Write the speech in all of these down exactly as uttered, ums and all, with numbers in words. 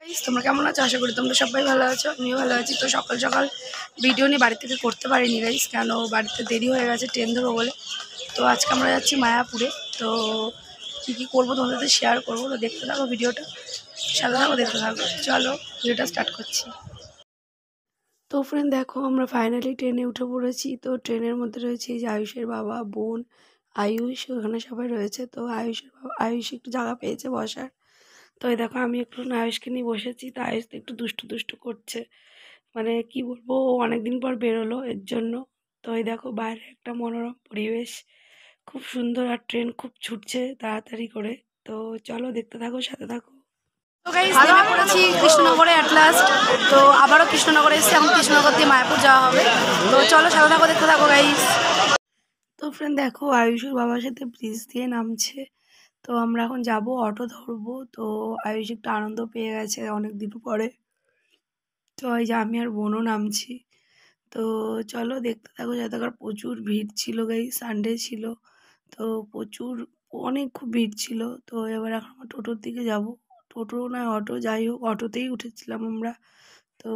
তোমরা কেমন আছো? আশা করি তোমরা সবাই ভালো আছো, আমিও ভালো আছি। তো সকাল সকাল ভিডিও নিয়ে বাড়ি থেকে করতে পারিনি গাইস, কেন বাড়িতে দেরি হয়ে গেছে ট্রেন ধরবো বলে। তো আজকে আমরা যাচ্ছি মায়াপুরে। তো কী কী করবো তোমাদের সাথে শেয়ার করবো, তো দেখতে থাকো ভিডিওটা, সাথে থাকো দেখতে থাকো। চলো ভিডিওটা স্টার্ট করছি। তো ফ্রেন্ড দেখো, আমরা ফাইনালি ট্রেনে উঠে পড়েছি। তো ট্রেনের মধ্যে রয়েছে এই যে আয়ুষের বাবা, বোন, আয়ুষ, ওখানে সবাই রয়েছে। তো আয়ুষের বাবা আয়ুষ একটু জায়গা পেয়েছে বসার। তো এই দেখো আমি একটু আয়ুষকে নিয়ে বসেছি। তো আয়ুষ একটু দুষ্টু দুষ্টু করছে, মানে কি বলবো, অনেকদিন পর বেরোলো এর জন্য। তো এই দেখো বাইরে একটা মনোরম পরিবেশ, খুব সুন্দর, আর ট্রেন খুব ছুটছে তাড়াতাড়ি করে। তো চলো দেখতে থাকো, সাথে থাকো। তো গাইস নেমে পড়েছি কৃষ্ণনগরে অ্যাট লাস্ট। তো আবারও কৃষ্ণনগরে এসেছি, এখন কৃষ্ণনগর দিয়ে মায়াপুর যাওয়া হবে। তো চলো সাথে থাকো, দেখতে থাকো গাইস। তো ফ্রেন্ড দেখো আয়ুষের বাবার সাথে ব্রিজ দিয়ে নামছে। তো আমরা এখন যাব, অটো ধরবো। তো আয়ুষ একটু আনন্দ পেয়ে গেছে অনেক দিন পরে। তো এই যে আমি আর বোনও নামছি। তো চলো দেখতে থাকো, যাতে করে প্রচুর ভিড় ছিল গাই, সানডে ছিল। তো প্রচুর অনেক খুব ভিড় ছিল। তো এবার এখন আমরা টোটোর দিকে যাব, টোটো না অটো, যাই হোক অটোতেই উঠেছিলাম আমরা। তো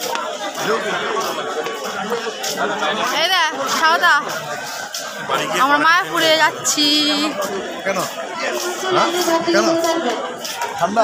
এই দা সাউদা আমরা মায়াপুরে যাচ্ছি। কেন কেন ঠান্ডা?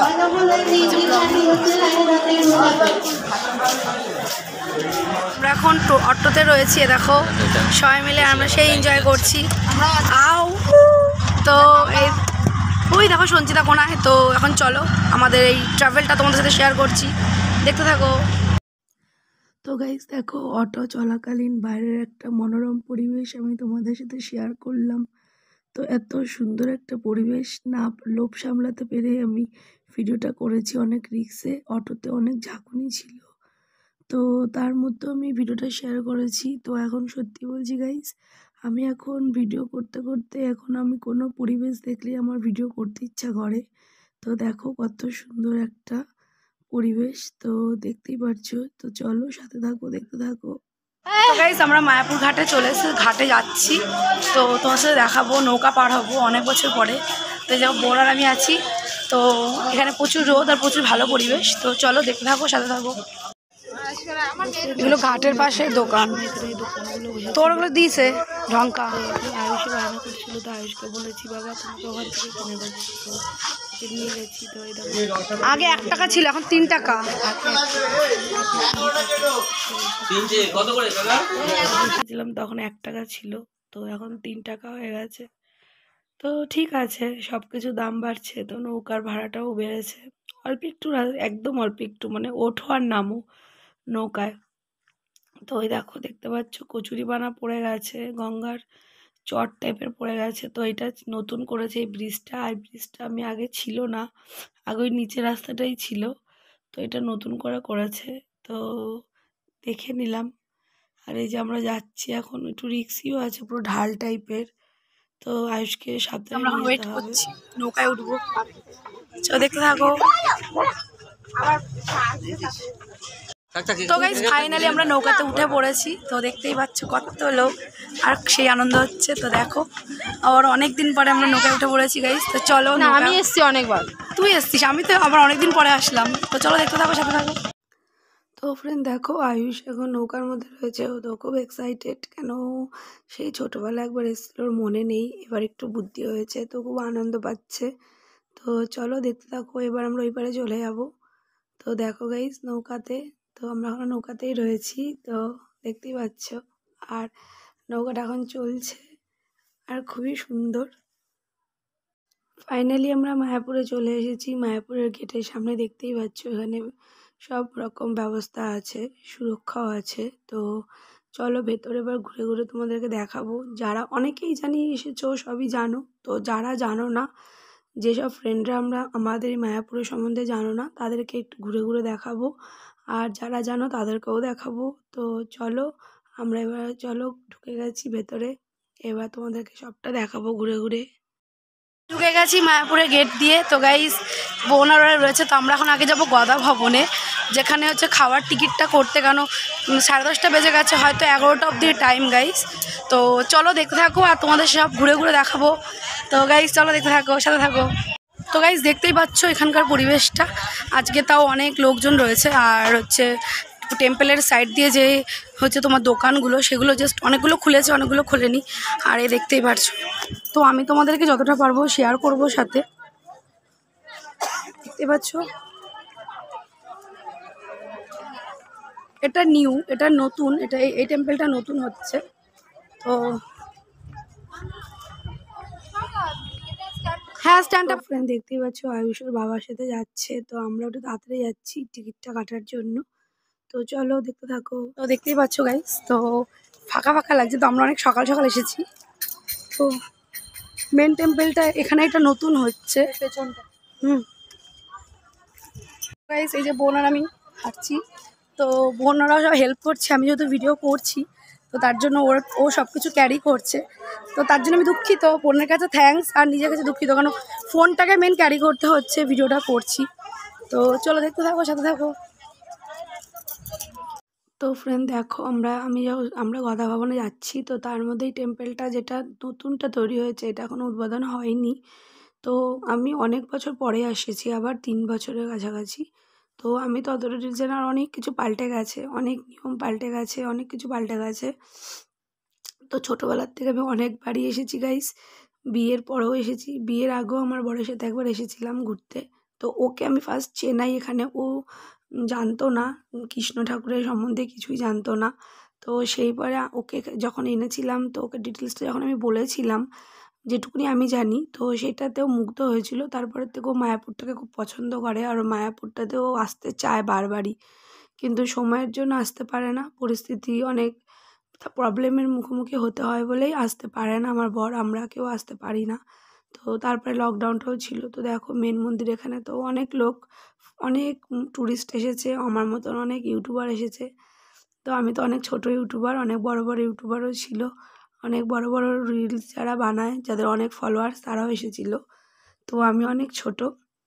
আমরা এখন অটোতে রয়েছি, দেখো সবাই মিলে আমরা সেই এনজয় করছি। আও তো এই ওই দেখো সঞ্চিতা কোনায়। তো এখন চলো আমাদের এই ট্রাভেলটা তোমাদের সাথে শেয়ার করছি, দেখতে থাকো। তো গাইস দেখো অটো চলাকালীন বাইরের একটা মনোরম পরিবেশ আমি তোমাদের সাথে শেয়ার করলাম। তো এত সুন্দর একটা পরিবেশ, না লোভ সামলাতে পেরে আমি ভিডিওটা করেছি অনেক রিস্কে। অটোতে অনেক ঝাঁকুনি ছিল, তো তার মধ্যে আমি ভিডিওটা শেয়ার করেছি। তো এখন সত্যি বলছি গাইস, আমি এখন ভিডিও করতে করতে এখন আমি কোনো পরিবেশ দেখলেই আমার ভিডিও করতে ইচ্ছা করে। তো দেখো কত সুন্দর একটা পরিবেশ, তো দেখতেই পারছো। তো চলো সাথে থাকো, দেখতে থাকো। তো গাইস আমরা মায়াপুর ঘাটে চলে এসে ঘাটে যাচ্ছি। তো তোমার সাথে দেখাবো, নৌকা পার হবো অনেক বছর পরে। তো যেমন বোন আর আমি আছি। তো এখানে প্রচুর রোদ আর প্রচুর ভালো পরিবেশ। তো চলো দেখতে থাকো, সাথে থাকো। এগুলো ঘাটের পাশে দোকান, তোর ওগুলো দিয়েছে ঢঙ্কা। আয়ুষে বায়না করছিল, তো আয়ুষকে বলেছি বাবা তুমি তো ওখান থেকে কিনে দেবো। তো নিয়ে গেছি। তো এই দেখো আগে এক টাকা ছিল, এখন তিন টাকা। ছিলাম তখন এক টাকা ছিল, তো এখন তিন টাকা হয়ে গেছে। তো ঠিক আছে, সব কিছু দাম বাড়ছে, তো নৌকার ভাড়াটাও বেড়েছে অল্প একটু, একদম অল্প একটু, মানে ওঠো আর নামো নৌকায়। তো ওই দেখো দেখতে পাচ্ছ কচুরিপানা পড়ে গেছে, গঙ্গার চট টাইপের পড়ে গেছে। তো এটা নতুন করেছে এই ব্রিজটা, আর ব্রিজটা আমি আগে ছিল না, আগে ওই নিচের রাস্তাটাই ছিল। তো এটা নতুন করে করেছে, তো দেখে নিলাম। আর এই যে আমরা যাচ্ছি এখন, একটু রিক্সিও আছে, পুরো ঢাল টাইপের। তো আয়ুষকে সাবধানে আমরা ওয়েট করছি, নৌকায় উঠবো। চলো দেখতে থাকো। তো গাইস ফাইনালি আমরা নৌকাতে উঠে পড়েছি। তো দেখতেই পাচ্ছ কত লোক, আর সেই আনন্দ হচ্ছে। তো দেখো আবার অনেকদিন পরে আমরা নৌকায় উঠে পড়েছি গাইস। তো চলো, আমি এসছি অনেকবার, তুই এসছিস, আমি তো আবার অনেকদিন পরে আসলাম। তো চলো দেখতে থাকো, সাথে থাকো। তো ফ্রেন্ড দেখো আয়ুষ এখন নৌকার মধ্যে রয়েছে, ও তো খুব এক্সাইটেড, কেন সেই ছোটোবেলায় একবার এসেছিল, ওর মনে নেই, এবার একটু বুদ্ধি হয়েছে, তো খুব আনন্দ পাচ্ছে। তো চলো দেখতে থাকো, এবার আমরা ওই পারে চলে যাব। তো দেখো গাইস নৌকাতে, তো আমরা এখন নৌকাতেই রয়েছি, তো দেখতেই পাচ্ছ। আর নৌকাটা এখন চলছে, আর খুবই সুন্দর। ফাইনালি আমরা মায়াপুরে চলে এসেছি। মায়াপুরের গেটের সামনে দেখতেই পাচ্ছ, এখানে সব রকম ব্যবস্থা আছে, সুরক্ষাও আছে। তো চলো ভেতরে এবার ঘুরে ঘুরে তোমাদেরকে দেখাবো। যারা অনেকেই জানি এসেছো, সবই জানো। তো যারা জানো না, যেসব ফ্রেন্ডরা আমরা আমাদের এই মায়াপুরের সম্বন্ধে জানো না, তাদেরকে একটু ঘুরে ঘুরে দেখাবো, আর যারা জানো তাদেরকেও দেখাবো। তো চলো আমরা এবার, চলো ঢুকে গেছি ভেতরে, এবার তোমাদেরকে সবটা দেখাবো ঘুরে ঘুরে। ঢুকে গেছি মায়াপুরের গেট দিয়ে। তো গাইস বোনারা রয়েছে, তো আমরা এখন আগে যাব গদা ভবনে, যেখানে হচ্ছে খাওয়ার টিকিটটা করতে, কেন সাড়ে দশটা বেজে গেছে, হয়তো এগারোটা অবধি টাইম গাইস। তো চলো দেখতে থাকো, আর তোমাদের সব ঘুরে ঘুরে দেখাবো। তো গাইস চলো দেখতে থাকো, সাথে থাকো। তো গাইজ দেখতেই পাচ্ছ এখানকার পরিবেশটা, আজকে তাও অনেক লোকজন রয়েছে। আর হচ্ছে টেম্পলের সাইড দিয়ে যে হচ্ছে তোমার দোকানগুলো, সেগুলো জাস্ট অনেকগুলো খুলেছে, অনেকগুলো খোলেনি। আর এ দেখতেই পাচ্ছ। তো আমি তোমাদেরকে যতটা পারবো শেয়ার করব সাথে। দেখতে পাচ্ছ এটা নিউ, এটা নতুন, এটা এই টেম্পলটা নতুন হচ্ছে। তো হ্যাঁ, স্ট্যান্ড আপ। ফ্রেন্ড দেখতেই পাচ্ছ আয়ুষের বাবার সাথে যাচ্ছে। তো আমরা একটু তাড়াতাড়ি যাচ্ছি টিকিটটা কাটার জন্য। তো চলো দেখতে থাকো। তো দেখতেই পাচ্ছ গাইস, তো ফাঁকা ফাঁকা লাগছে। তো আমরা অনেক সকাল সকাল এসেছি। তো মেন টেম্পলটা এখানে একটা নতুন হচ্ছে পেছনটা। হুম গাইস, এই যে বোন আর আমি হাঁটছি। তো বোনরাও সব হেল্প করছে, আমি যেহেতু ভিডিও করছি তো তার জন্য ওর ও সব কিছু ক্যারি করছে। তো তার জন্য আমি দুঃখিত, বোনের কাছে থ্যাঙ্কস আর নিজের কাছে দুঃখিত, কারণ ফোনটাকে মেন ক্যারি করতে হচ্ছে, ভিডিওটা করছি। তো চলো দেখতে থাকো, সাথে থাকো। তো ফ্রেন্ড দেখো, আমরা আমি আমরা গদা ভবনে যাচ্ছি। তো তার মধ্যেই টেম্পলটা যেটা নতুনটা তৈরি হয়েছে, এটা এখনও উদ্বোধন হয়নি। তো আমি অনেক বছর পরে এসেছি, আবার তিন বছরের কাছাকাছি। তো আমি ততটা রিজন, আর অনেক কিছু পাল্টে গেছে, অনেক নিয়ম পাল্টে গেছে, অনেক কিছু পাল্টে গেছে। তো ছোটোবেলার থেকে আমি অনেকবারই এসেছি গাইস, বিয়ের পরেও এসেছি, বিয়ের আগেও আমার বরের সাথে একবার এসেছিলাম ঘুরতে। তো ওকে আমি ফার্স্ট চেনাই এখানে, ও জানতো না কৃষ্ণ ঠাকুরের সম্বন্ধে, কিছুই জানতো না। তো সেই পরে ওকে যখন এনেছিলাম, তো ওকে ডিটেলসটা যখন আমি বলেছিলাম যেটুকুনি আমি জানি, তো সেটাতেও মুগ্ধ হয়েছিল। তারপরের থেকে ও মায়াপুরটাকে খুব পছন্দ করে, আর মায়াপুরটাতেও আসতে চায় বারবারই, কিন্তু সময়ের জন্য আসতে পারে না, পরিস্থিতি অনেক প্রবলেমের মুখোমুখি হতে হয় বলেই আসতে পারে না আমার বর, আমরা কেউ আসতে পারি না। তো তারপরে লকডাউনটাও ছিল। তো দেখো মেন মন্দির, এখানে তো অনেক লোক, অনেক ট্যুরিস্ট এসেছে, আমার মতন অনেক ইউটিউবার এসেছে। তো আমি তো অনেক ছোট ইউটিউবার, অনেক বড় বড় ইউটিউবারও ছিল, অনেক বড় বড় রিলস যারা বানায়, যাদের অনেক ফলোয়ার্স, তারাও এসেছিল। তো আমি অনেক ছোট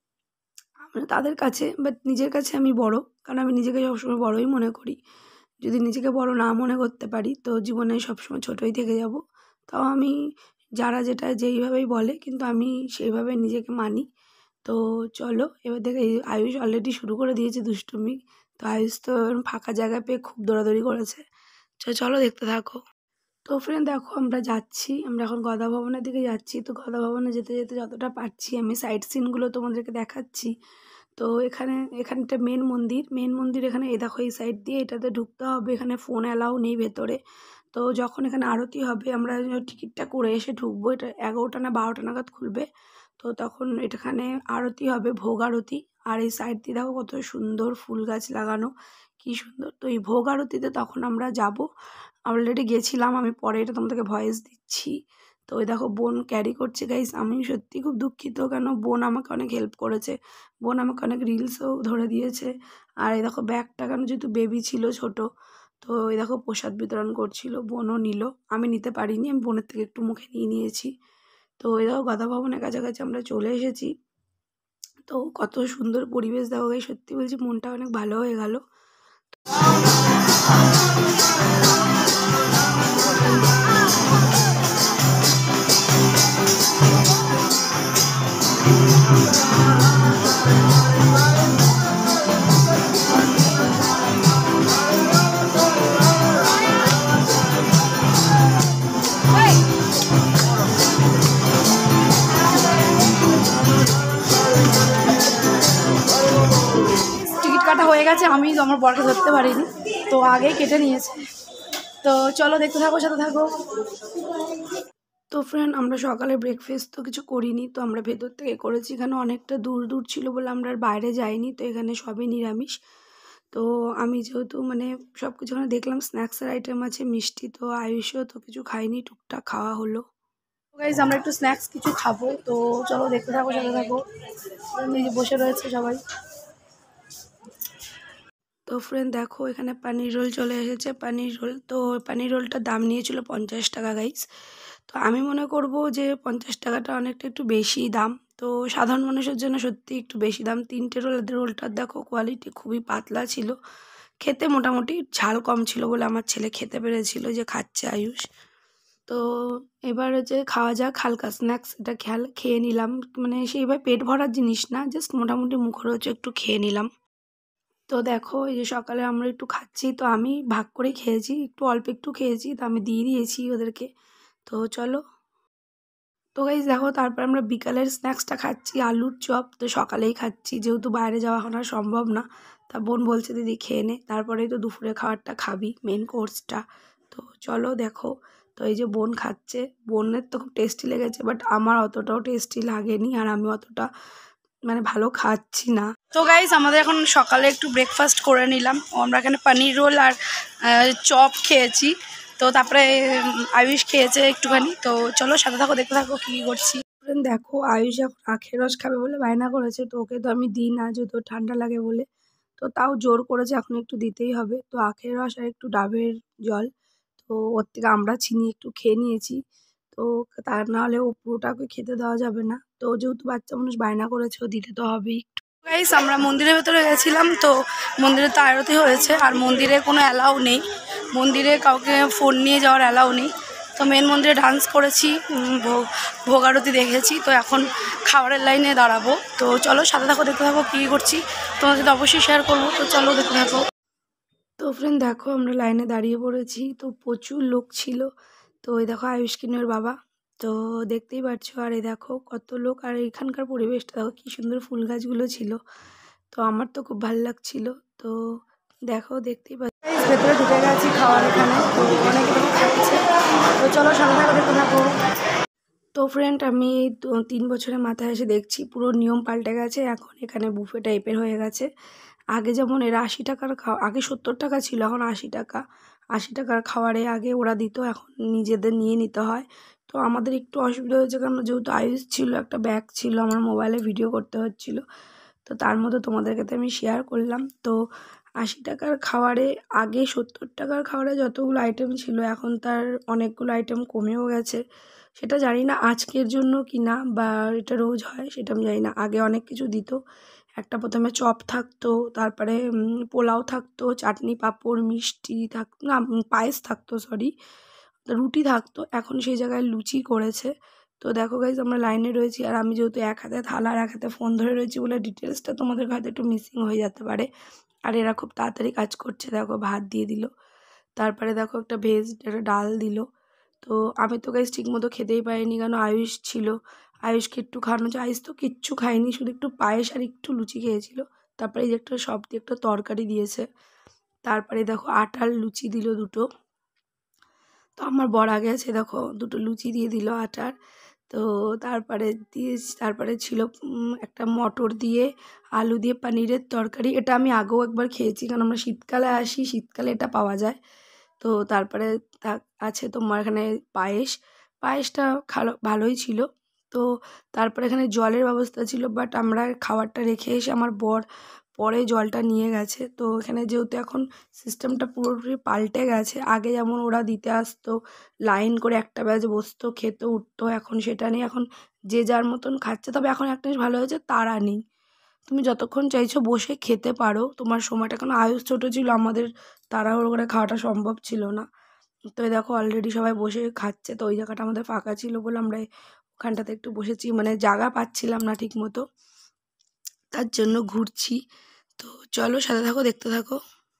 তাদের কাছে, বাট নিজের কাছে আমি বড়, কারণ আমি নিজেকে সবসময় বড়ই মনে করি। যদি নিজেকে বড় না মনে করতে পারি, তো জীবনে সবসময় ছোটই থেকে যাব। তাও আমি, যারা যেটা যেইভাবেই বলে, কিন্তু আমি সেইভাবে নিজেকে মানি। তো চলো এবার দেখে, আয়ুষ অলরেডি শুরু করে দিয়েছে দুষ্টুমি। তো আয়ুষ তো ফাঁকা জায়গা পেয়ে খুব দৌড়াদৌড়ি করেছে। তো চলো দেখতে থাকো। তো ফ্রেন্ড দেখো, আমরা যাচ্ছি, আমরা এখন গদা ভবনের দিকে যাচ্ছি। তো গদা ভবনে যেতে যেতে যতটা পারছি আমি সাইড সিনগুলো তোমাদেরকে দেখাচ্ছি। তো এখানে এখানটা মেন মন্দির, মেন মন্দির এখানে এই দেখো, এই সাইড দিয়ে এটাতে ঢুকতে হবে, এখানে ফোন অ্যালাউ নেই ভেতরে। তো যখন এখানে আরতি হবে, আমরা টিকিটটা করে এসে ঢুকবো, এটা এগারোটা না বারোটা নাগাদ খুলবে। তো তখন এখানে আরতি হবে, ভোগ আরতি। আর এই সাইড দিয়ে দেখো কত সুন্দর ফুল গাছ লাগানো, কি সুন্দর। তো এই ভোগ আরতিতে তখন আমরা যাব, অলরেডি গেছিলাম, আমি পরে এটা তোমাদেরকে ভয়েস দিচ্ছি। তো ওই দেখো বোন ক্যারি করছে গাইস, আমি সত্যি খুব দুঃখিত, কেন বোন আমাকে অনেক হেল্প করেছে, বোন আমাকে অনেক রিলসও ধরে দিয়েছে। আর এই দেখো ব্যাগটা, কেন যেহেতু বেবি ছিল ছোট, তো এই দেখো প্রসাদ বিতরণ করছিল, বোনও নিল, আমি নিতে পারিনি, আমি বোনের থেকে একটু মুখে নিয়ে নিয়েছি। তো এই দেখো গদা ভবনের কাছাকাছি আমরা চলে এসেছি। তো কত সুন্দর পরিবেশ দেখো গাইস, সত্যি বলছি মনটা অনেক ভালো হয়ে গেল। টিকিট কাটা হয়ে গেছে, আমি আমার বরকে ধরতে পারিনি, তো আগেই কেটে নিয়েছে। তো চলো দেখতে থাকো, সাথে থাকো। তো ফ্রেন্ড আমরা সকালে ব্রেকফাস্ট তো কিছু করিনি, তো আমরা ভেতর থেকে করেছি, এখানে অনেকটা দূর দূর ছিল বলে আমরা আর বাইরে যাইনি। তো এখানে সবই নিরামিষ। তো আমি যেহেতু মানে সব কিছু এখানে দেখলাম, স্ন্যাক্সের আইটেম আছে, মিষ্টি, তো আয়ুষও তো কিছু খাইনি, টুকটাক খাওয়া হলো। গাইজ আমরা একটু স্ন্যাক্স কিছু খাবো, তো চলো দেখতে থাকো, সাথে থাকো। নিজে বসে রয়েছে সবাই। তো ফ্রেন্ড দেখো, এখানে পানির রোল চলে এসেছে, পানির রোল। তো পানির রোলটার দাম নিয়েছিল পঞ্চাশ টাকা গাইস। তো আমি মনে করব যে পঞ্চাশ টাকাটা অনেকটা একটু বেশি দাম। তো সাধারণ মানুষের জন্য সত্যি একটু বেশি দাম। তিনটে রোল, রোলটার দেখো কোয়ালিটি খুবই পাতলা ছিল, খেতে মোটামুটি ঝাল কম ছিল বলে আমার ছেলে খেতে পেরেছিল, যে খাচ্ছে আয়ুষ। তো এবার হচ্ছে খাওয়া যাক হালকা স্ন্যাক্স, এটা খেয়াল খেয়ে নিলাম, মানে সেইভাবে পেট ভরার জিনিস না, জাস্ট মোটামুটি মুখরোচক একটু খেয়ে নিলাম। তো দেখো এই যে সকালে আমরা একটু খাচ্ছি, তো আমি ভাগ করে খেয়েছি, একটু অল্প একটু খেয়েছি, তো আমি দিয়ে দিয়েছি ওদেরকে। তো চলো, তো গাইজ দেখো তারপর আমরা বিকালের স্ন্যাক্সটা খাচ্ছি আলুর চপ। তো সকালেই খাচ্ছি যেহেতু বাইরে যাওয়া এখন আর সম্ভব না, তা বোন বলছে দিদি খেয়ে নে, তারপরেই তো দুপুরে খাবারটা খাবি, মেন কোর্সটা। তো চলো দেখো, তো এই যে বোন খাচ্ছে, বোনের তো খুব টেস্টি লেগেছে, বাট আমার অতটাও টেস্টি লাগেনি, আর আমি অতটা মানে ভালো খাচ্ছি না। তো গাইজ আমাদের এখন সকালে একটু ব্রেকফাস্ট করে নিলাম, আমরা এখানে পনির রোল আর চপ খেয়েছি। তো তারপরে আয়ুষ খেয়েছে একটুখানি। তো চলো সাথে থাকো, দেখতে থাকো কী কী করছি। দেখো আয়ুষ এখন আখের রস খাবে বলে বায়না করেছে, তো ওকে তো আমি দিই না যেহেতু ঠান্ডা লাগে বলে, তো তাও জোর করেছে এখন একটু দিতেই হবে। তো আখের রস আর একটু ডাবের জল, তো ওর থেকে আমরা চিনি একটু খেয়ে নিয়েছি। তো তার না হলে ও পুরোটাকে খেতে দেওয়া যাবে না, তো যেহেতু বাচ্চা মানুষ বায়না করেছে ও দিতে তো হবেই। গাইস আমরা মন্দিরের ভেতরে গেছিলাম, তো মন্দিরে তো আরতি হয়েছে, আর মন্দিরে কোনো অ্যালাউ নেই, মন্দিরে কাউকে ফোন নিয়ে যাওয়ার অ্যালাউ নেই। তো মেন মন্দিরে ডান্স করেছি, ভোগ ভোগ আরতি দেখেছি। তো এখন খাবারের লাইনে দাঁড়াবো, তো চলো সাথে থাকো, দেখতে থাকো কী করছি, তোমাদের সাথে অবশ্যই শেয়ার করবো। তো চলো দেখতে থাকো। তো ফ্রেন্ড দেখো আমরা লাইনে দাঁড়িয়ে পড়েছি, তো প্রচুর লোক ছিল। তো ওই দেখো আয়ুষ্কিনের বাবা, তো দেখতেই পাচ্ছ, আর এই দেখো কত লোক, আর এখানকার পরিবেশটা দেখো কী সুন্দর, ফুল গাছগুলো ছিল, তো আমার তো খুব ভালো লাগছিল। তো দেখো দেখতেই পাচ্ছি ভেতরে ঢুকে গেছি খাওয়ার এখানে, তো অনেকে লোক খাচ্ছে। তো চলো সামনে থাকো, দেখতে থাকো। তো ফ্রেন্ড আমি তিন বছরের মাথায় এসে দেখছি পুরো নিয়ম পাল্টে গেছে, এখন এখানে বুফে টাইপের হয়ে গেছে। আগে যেমন এরা আশি টাকার খাওয়া, আগে সত্তর টাকা ছিল, এখন আশি টাকা। আশি টাকার খাবারে আগে ওরা দিত, এখন নিজেদের নিয়ে নিতে হয়। তো আমাদের একটু অসুবিধা হয়েছে, কারণ যেহেতু আয়ুষ ছিল, একটা ব্যাগ ছিল, আমার মোবাইলে ভিডিও করতে হচ্ছিলো, তো তার মধ্যে তোমাদেরকে তো আমি শেয়ার করলাম। তো আশি টাকার খাবারে আগে সত্তর টাকার খাবারে যতগুলো আইটেম ছিল, এখন তার অনেকগুলো আইটেম কমেও গেছে। সেটা জানি না আজকের জন্য কি না, বা এটা রোজ হয় সেটা আমি জানি না। আগে অনেক কিছু দিত, একটা প্রথমে চপ থাকতো, তারপরে পোলাও থাকতো, চাটনি পাঁপড় মিষ্টি থাকতো, না পায়েস থাকতো, সরি রুটি থাকতো, এখন সেই জায়গায় লুচি করেছে। তো দেখো গাইজ আমরা লাইনে রয়েছি, আর আমি যেহেতু এক হাতে থালা আর এক হাতে ফোন ধরে রয়েছি বলে ডিটেলসটা তোমাদের হয়তো একটু মিসিং হয়ে যেতে পারে। আর এরা খুব তাড়াতাড়ি কাজ করছে, দেখো ভাত দিয়ে দিল, তারপরে দেখো একটা ভেজ একটা ডাল দিল। তো আমি তো গাইজ ঠিক মতো খেতেই পারিনি, কেন আয়ুষ ছিল, আয়ুষকে একটু খাওয়ানো হচ্ছে, আয়ুষ তো কিচ্ছু খায়নি, শুধু একটু পায়েস আর একটু লুচি খেয়েছিল। তারপরে এই যে একটা সব দিয়ে একটা তরকারি দিয়েছে, তারপরে দেখো আটার লুচি দিল দুটো। তো আমার বর আগে আছে, দেখো দুটো লুচি দিয়ে দিল আটার। তো তারপরে দিয়ে তারপরে ছিল একটা মটর দিয়ে আলু দিয়ে পনিরের তরকারি, এটা আমি আগেও একবার খেয়েছি, কারণ আমরা শীতকালে আসি, শীতকালে এটা পাওয়া যায়। তো তারপরে আছে তোমার এখানে পায়েস, পায়েসটা খালো ভালোই ছিল। তো তারপরে এখানে জলের ব্যবস্থা ছিল, বাট আমরা খাবারটা রেখে এসে আমার বর পরে জলটা নিয়ে গেছে। তো এখানে যেহেতু এখন সিস্টেমটা পুরোপুরি পাল্টে গেছে, আগে যেমন ওরা দিতে আসতো, লাইন করে একটা ব্যাচ বসতো, খেতে উঠতো, এখন সেটা নেই, এখন যে যার মতন খাচ্ছে। তবে এখন একটা জিনিস ভালো হয়েছে, তাড়া নেই, তুমি যতক্ষণ চাইছো বসে খেতে পারো, তোমার সময়টা, কারণ আয়ুষ ছোটো ছিল, আমাদের তাড়াহুড়ো করে খাওয়াটা সম্ভব ছিল না। তো এই দেখো অলরেডি সবাই বসে খাচ্ছে, তো ওই জায়গাটা আমাদের ফাঁকা ছিল বলে আমরা ওখানটাতে একটু বসেছি, মানে জায়গা পাচ্ছিলাম না ঠিক মতো, তার জন্য ঘুরছি। তো চলো সাথে থাকো, দেখতে থাকো।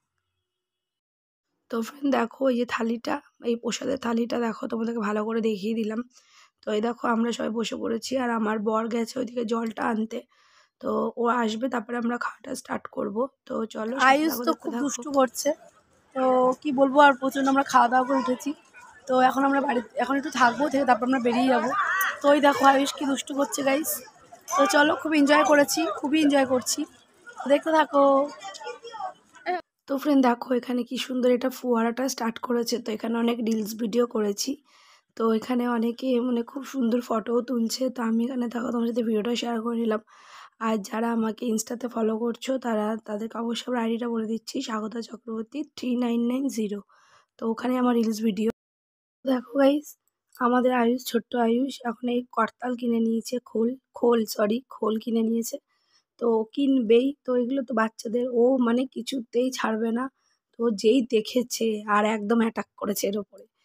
তো ফ্রেন্ড দেখো এই যে থালিটা, এই প্রসাদের থালিটা দেখো, তোমাদেরকে ভালো করে দেখিয়ে দিলাম। তো এই দেখো আমরা সবাই বসে পড়েছি, আর আমার বর গেছে ওইদিকে জলটা আনতে, তো ও আসবে তারপরে আমরা খাওয়াটা স্টার্ট করব। তো চলো, আয়ুষ তো খুব দুষ্টু করছে, তো কি বলবো, আর প্রচণ্ড আমরা খাওয়া দাওয়া করে উঠেছি। তো এখন আমরা বাড়িতে এখন একটু থাকবো, থেকে তারপর আমরা বেরিয়ে যাবো। তো ওই দেখো আয়ুষ কি দুষ্টু করছে গাইস। তো চলো, খুব এনজয় করেছি, খুবই এনজয় করছি, দেখতে থাকো। তো ফ্রেন্ড দেখো এখানে কি সুন্দর এটা ফোয়ারাটা স্টার্ট করেছে, তো এখানে অনেক রিলস ভিডিও করেছি, তো এখানে অনেকে মানে খুব সুন্দর ফটোও তুলছে। তো আমি এখানে থাকো তোমার সাথে ভিডিওটা শেয়ার করে নিলাম। আর যারা আমাকে ইনস্টাতে ফলো করছো, তারা তাদেরকে অবশ্যই আমার আইডিটা বলে দিচ্ছি, Swagata Chakraborty three nine nine zero. তো ওখানে আমার রিলস ভিডিও দেখো গাইস। আমাদের আয়ুষ, ছোট্ট আয়ুষ এখন এই করতাল কিনে নিয়েছে, খোল খোল সরি খোল কিনে নিয়েছে, তো কিনবেই। তো এগুলো তো বাচ্চাদের, ও মানে কিছুতেই ছাড়বে না। তো যেই দেখেছে আর একদম অ্যাটাক করেছে এর ওপরে, তো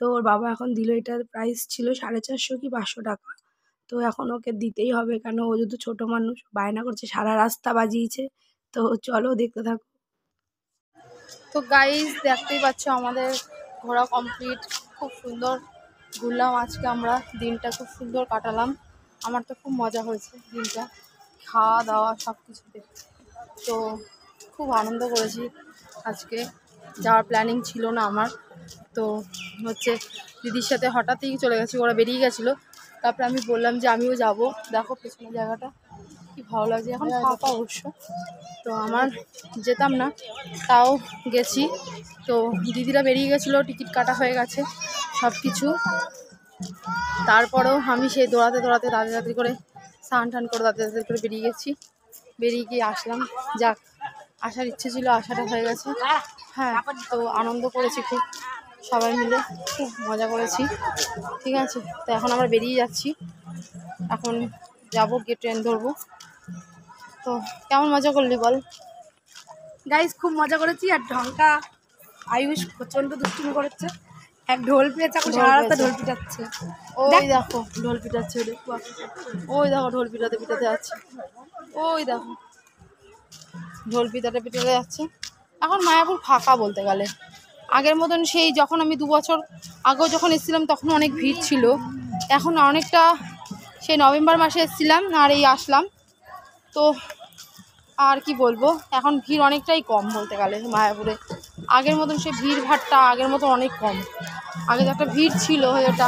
তো ওর বাবা এখন দিল, এটার প্রাইস ছিল সাড়ে চারশো কি পাঁচশো টাকা। তো এখন ওকে দিতেই হবে, কেন ও যদি ছোটো মানুষ, বায়না করছে, সারা রাস্তা বাজিয়েছে। তো চলো দেখতে থাকো। তো গাইজ দেখতেই পাচ্ছ আমাদের ঘোরা কমপ্লিট, খুব সুন্দর ঘুরলাম আজকে আমরা, দিনটা খুব সুন্দর কাটালাম। আমার তো খুব মজা হয়েছে দিনটা, খাওয়া দাওয়া সব কিছুতে। তো খুব আনন্দ করেছি আজকে, যাওয়ার প্ল্যানিং ছিল না আমার। তো হচ্ছে দিদির সাথে হঠাৎই চলে গেছি, ওরা বেরিয়ে গেছিলো। তারপরে আমি বললাম যে আমিও যাব। দেখো পেছনে জায়গাটা কি ভালো লাগছে, এখন ফাঁকা অবশ্য। তো আমার যেতাম না, তাও গেছি। তো দিদিরা বেরিয়ে গেছিলো, টিকিট কাটা হয়ে গেছে সব কিছু। তারপরেও আমি সেই দৌড়াতে দৌড়াতে তাড়াতাড়ি তাড়াতাড়ি করে স্নান টান করে তাড়াতাড়ি তাড়াতাড়ি করে বেরিয়ে গেছি। বেরিয়ে গিয়ে আসলাম, যাক আসার ইচ্ছে ছিল, আসাটা হয়ে গেছে। হ্যাঁ, তো আনন্দ করেছি খুব, সবাই মিলে খুব মজা করেছি। ঠিক আছে, তো এখন আমরা বেরিয়ে যাচ্ছি, এখন যাবো, গিয়ে ট্রেন ধরবো। তো কেমন মজা করলি বল? গাইজ খুব মজা করেছি। আর ঢঙ্কা আয়ুষ প্রচণ্ড দুষ্টুমি করেছে, এক ঢোল পেয়েছে, এখন সারা রাস্তা ঢোল পিটাচ্ছে। ওই দেখো ঢোল পিটাচ্ছে, ওই দেখো ঢোল পিটাতে পিটাতে যাচ্ছে, ওই দেখো ঢোল পিটাতে পিটাতে যাচ্ছে। এখন মায়াপুর ফাঁকা বলতে গেলে, আগের মতন সেই যখন আমি দু বছর আগেও যখন এসেছিলাম তখন অনেক ভিড় ছিল। এখন অনেকটা, সেই নভেম্বর মাসে এসেছিলাম আর এই আসলাম, তো আর কি বলবো, এখন ভিড় অনেকটাই কম বলতে গেলে মায়াপুরে। আগের মতন সে ভিড় ভাড়টা আগের মতন অনেক কম, আগে যে একটা ভিড় ছিল এটা।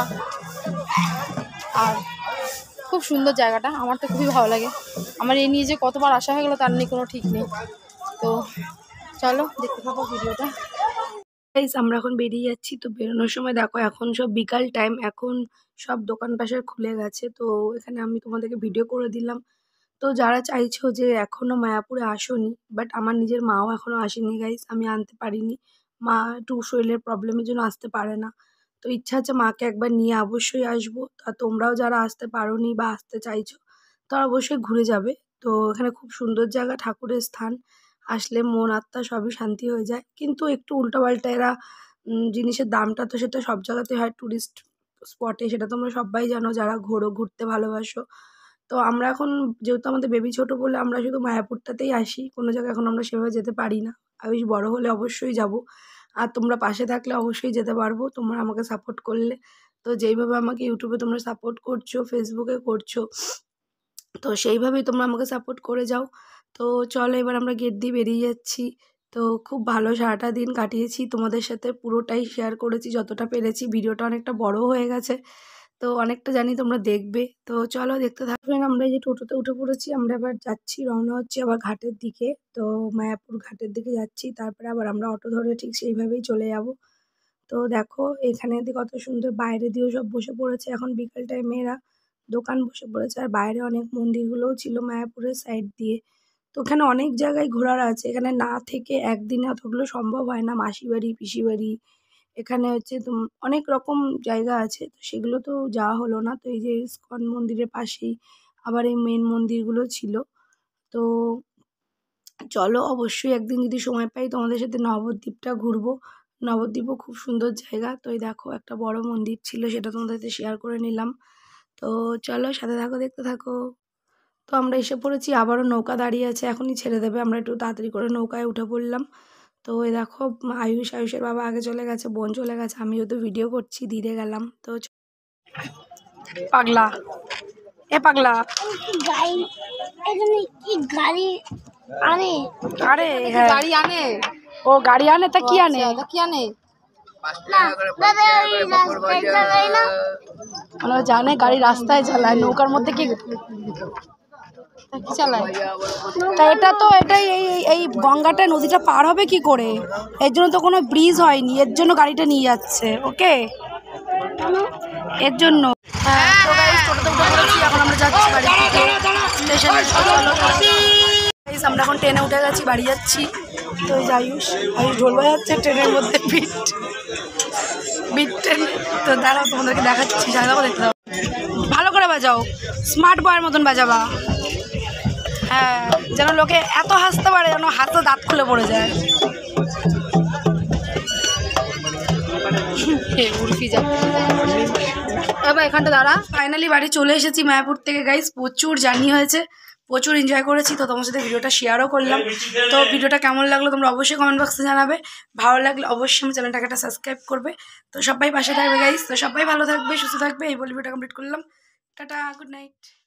আর খুব সুন্দর জায়গাটা, আমার তো খুবই ভালো লাগে। আমার এই নিয়ে যে কতবার আসা হয়ে গেলো তার নিয়ে কোনো ঠিক নেই। তো চলো দেখতে থাকো ভিডিওটা। গাইজ আমরা এখন বেরিয়ে যাচ্ছি। তো বেরোনোর সময় দেখো এখন সব বিকাল টাইম, এখন সব দোকান পাশার খুলে গেছে। তো এখানে আমি তোমাদেরকে ভিডিও করে দিলাম। তো যারা চাইছো যে এখনও মায়াপুরে আসোনি, বাট আমার নিজের মাও এখনও আসেনি গাইজ, আমি আনতে পারিনি, মা একটু শরীরের প্রবলেমের জন্য আসতে পারে না। তো ইচ্ছা আছে মাকে একবার নিয়ে অবশ্যই আসবো। আর তোমরাও যারা আসতে পারোনি বা আসতে চাইছো তারা অবশ্যই ঘুরে যাবে। তো এখানে খুব সুন্দর জায়গা, ঠাকুরের স্থান, আসলে মন আত্মা সবই শান্তি হয়ে যায়। কিন্তু একটু উল্টোপাল্টা এরা জিনিসের দামটা, তো সেটা সব জায়গাতে হয়, ট্যুরিস্ট স্পটে, সেটা তোমরা সবাই জানো যারা ঘোরো, ঘুরতে ভালোবাসো। তো আমরা এখন যেহেতু আমাদের বেবি ছোট বলে আমরা শুধু মায়াপুরটাতেই আসি, কোনো জায়গায় এখন আমরা সেভাবে যেতে পারি না। আমি বড় হলে অবশ্যই যাব, আর তোমরা পাশে থাকলে অবশ্যই যেতে পারবো, তোমরা আমাকে সাপোর্ট করলে। তো যেইভাবে আমাকে ইউটিউবে তোমরা সাপোর্ট করছো, ফেসবুকে করছো, তো সেইভাবেই তোমরা আমাকে সাপোর্ট করে যাও। তো চলো এবার আমরা গেট দিয়ে বেরিয়ে যাচ্ছি। তো খুব ভালো সারাটা দিন কাটিয়েছি, তোমাদের সাথে পুরোটাই শেয়ার করেছি যতটা পেরেছি। ভিডিওটা অনেকটা বড় হয়ে গেছে, তো অনেকটা জানি তোমরা দেখবে। তো চলো দেখতে থাকবেন। আমরা এই যে টোটোতে উঠে পড়েছি, আমরা এবার যাচ্ছি, রওনা হচ্ছে আবার ঘাটের দিকে। তো মায়াপুর ঘাটের দিকে যাচ্ছি, তারপরে আবার আমরা অটো ধরে ঠিক সেইভাবেই চলে যাব। তো দেখো এখানে দিয়ে কত সুন্দর, বাইরে দিয়েও সব বসে পড়েছে, এখন বিকাল টাইমে এরা দোকান বসে পড়েছে। আর বাইরে অনেক মন্দিরগুলোও ছিল মায়াপুরের সাইড দিয়ে। তো এখানে অনেক জায়গায় ঘোরার আছে, এখানে না থেকে একদিনে অতগুলো সম্ভব হয় না। মাসি বাড়ি, পিসি বাড়ি, এখানে হচ্ছে তো অনেক রকম জায়গা আছে, তো সেগুলো তো যাওয়া হলো না। তো এই যে ইস্কন মন্দিরের পাশেই আবার এই মেন মন্দিরগুলো ছিল। তো চলো অবশ্যই একদিন যদি সময় পাই তোমাদের সাথে নবদ্বীপটা ঘুরবো। নবদ্বীপও খুব সুন্দর জায়গা। তো এই দেখো একটা বড় মন্দির ছিল, সেটা তোমাদের সাথে শেয়ার করে নিলাম। তো চলো সাথে থাকো, দেখতে থাকো। তো আমরা এসে পড়েছি, আবারও নৌকা দাঁড়িয়ে আছে, এখনই ছেড়ে দেবে। আমরা একটু তাড়াতাড়ি করে নৌকায় উঠে পড়লাম। তো এই দেখো আয়ুষ, আয়ুষের বাবা আগে চলে গেছে, বোন চলে গেছে, আমিও তো ভিডিও করছি, ধীরে গেলাম। তো পাগলা, এ পাগলা, গাড়ি আনে, আরে হ্যাঁ গাড়ি আনে, ও গাড়ি আনে, তা কি আনে? তা কি আনে? মানে জানে গাড়ি রাস্তায় চালায়, নৌকার মধ্যে কি কি চালায়? তা এটা তো এটাই এই এই গঙ্গাটা, নদীটা পার হবে কি করে? এর জন্য তো কোনো ব্রিজ হয়নি, এর জন্য গাড়িটা নিয়ে যাচ্ছে। ওকে, এর জন্য। হ্যাঁ তো গাইস টোটোতে উঠে পড়েছি, এখন আমরা যাচ্ছি বাড়ি থেকে স্টেশনে। আমরা এখন ট্রেনে উঠে গেছি, বাড়ি যাচ্ছি। তো ওই আয়ুষ আয়ুষ ঢোল বাজাচ্ছে ট্রেনের মধ্যে, বিট বিট ট্রেন। তো দাঁড়াও তোমাদেরকে দেখাচ্ছি, সাথে দেখতে দাও, ভালো করে বাজাও, স্মার্ট বয়ের মতন বাজাবা। হ্যাঁ, যেন লোকে এত হাসতে পারে যেন হাতে দাঁত খুলে পড়ে যায়। উর্ফি যাচ্ছে এবার এখানটা দাঁড়া। ফাইনালি বাড়ি চলে এসেছি মায়াপুর থেকে গাইস। প্রচুর জার্নি হয়েছে, প্রচুর এনজয় করেছি। তো তোমার সাথে ভিডিওটা শেয়ারও করলাম। তো ভিডিওটা কেমন লাগলো তোমরা অবশ্যই কমেন্ট বক্সে জানাবে। ভালো লাগলে অবশ্যই আমার চ্যানেলটাকে একটা সাবস্ক্রাইব করবে। তো সবাই পাশে থাকবে গাইস। তো সবাই ভালো থাকবে, সুস্থ থাকবে। এই বলে ভিডিওটা কমপ্লিট করলাম। Tata, good night.